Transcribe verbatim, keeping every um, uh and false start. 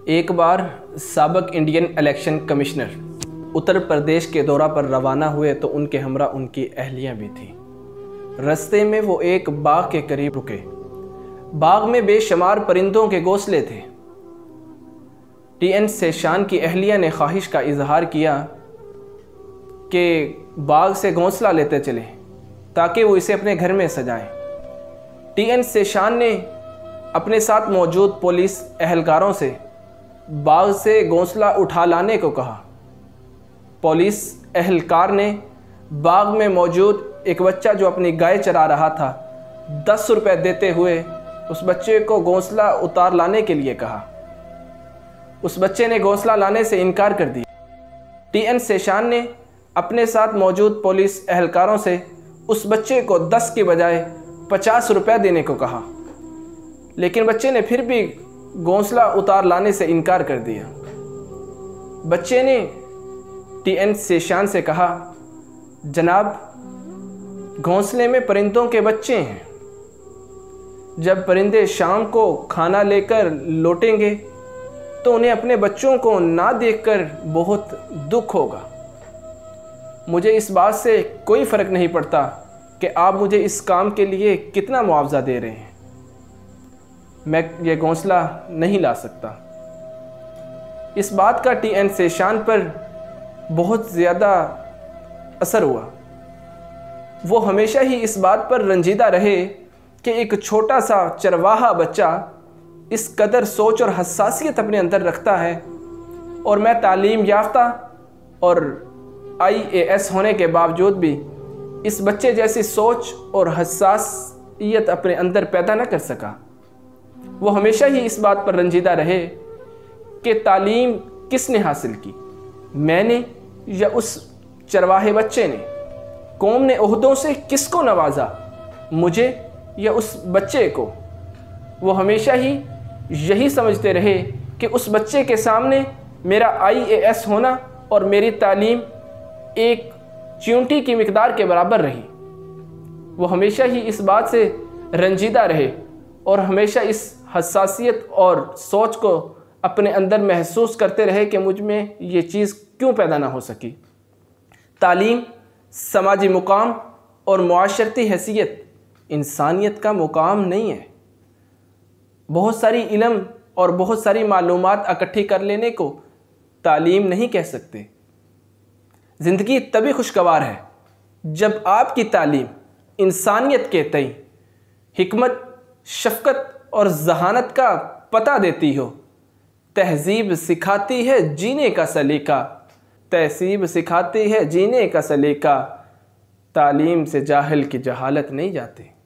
ایک بار سابق Indian election commissioner Uttar Pradesh کے دورہ پر روانہ ہوئے تو ان کے ہمراہ ان کی اہلیہ بھی تھیں۔ رستے میں وہ ایک باغ کے قریب رکے۔ باغ میں بے شمار پرندوں کے گھونسلے تھے۔ ٹی این سیشان کی اہلیہ نے خواہش کا اظہار کیا کہ باغ سے گھونسلہ لیتے چلیں تاکہ وہ اسے اپنے گھر میں سجائیں۔ ٹی این سیشان نے اپنے ساتھ موجود پولیس اہلکاروں سے باغ سے گھونسلہ اٹھا لانے کو کہا۔ پولیس اہلکار نے باغ میں موجود ایک بچہ جو اپنی گائے چرا رہا تھا دس روپے دیتے ہوئے اس بچے کو گھونسلہ اتار لانے کے لیے کہا۔ اس بچے نے گھونسلہ لانے سے انکار کر دیا۔ ٹی این سیشان نے اپنے ساتھ موجود پولیس اہلکاروں سے اس بچے کو دس کے بجائے پچاس روپے دینے کو کہا، لیکن بچے نے پھر بھی گھونسلہ اتار لانے سے انکار کر دیا۔ بچے نے ٹی این سیشان سے کہا، جناب گھونسلے میں پرندوں کے بچے ہیں، جب پرندے شام کو کھانا لے کر لوٹیں گے تو انہیں اپنے بچوں کو نہ دیکھ کر بہت دکھ ہوگا۔ مجھے اس بات سے کوئی فرق نہیں پڑتا کہ آپ مجھے اس کام کے لیے کتنا معاوضہ دے رہے ہیں، میں یہ گھونسلہ نہیں لا سکتا۔ اس بات کا ٹی این سیشان پر بہت زیادہ اثر ہوا۔ وہ ہمیشہ ہی اس بات پر رنجیدہ رہے کہ ایک چھوٹا سا چرواہا بچہ اس قدر سوچ اور حساسیت اپنے اندر رکھتا ہے، اور میں تعلیم یافتہ اور آئی اے ایس ہونے کے باوجود بھی اس بچے جیسی سوچ اور حساسیت اپنے اندر پیدا نہ کر سکا۔ وہ ہمیشہ ہی اس بات پر رنجیدہ رہے کہ تعلیم کس نے حاصل کی، میں نے یا اس چرواہے بچے نے؟ قوم نے عہدوں سے کس کو نوازا، مجھے یا اس بچے کو؟ وہ ہمیشہ ہی یہی سمجھتے رہے کہ اس بچے کے سامنے میرا آئی اے ایس ہونا اور میری تعلیم ایک چیونٹی کی مقدار کے برابر رہی۔ وہ ہمیشہ ہی اس بات سے رنجیدہ رہے اور ہمیشہ اس حساسیت اور سوچ کو اپنے اندر محسوس کرتے رہے کہ مجھ میں یہ چیز کیوں پیدا نہ ہو سکی۔ تعلیم سماجی مقام اور معاشرتی حیثیت انسانیت کا مقام نہیں ہے۔ بہت ساری علم اور بہت ساری معلومات اکٹھی کر لینے کو تعلیم نہیں کہہ سکتے۔ زندگی تبھی خوشگوار ہے جب آپ کی تعلیم انسانیت کے تئیں حکمت، شفقت اور ذہانت کا پتہ دیتی ہو۔ تہذیب سکھاتی ہے جینے کا سلیقہ، تہذیب سکھاتی ہے جینے کا سلیقہ، تعلیم سے جاہل کی جہالت نہیں جاتی۔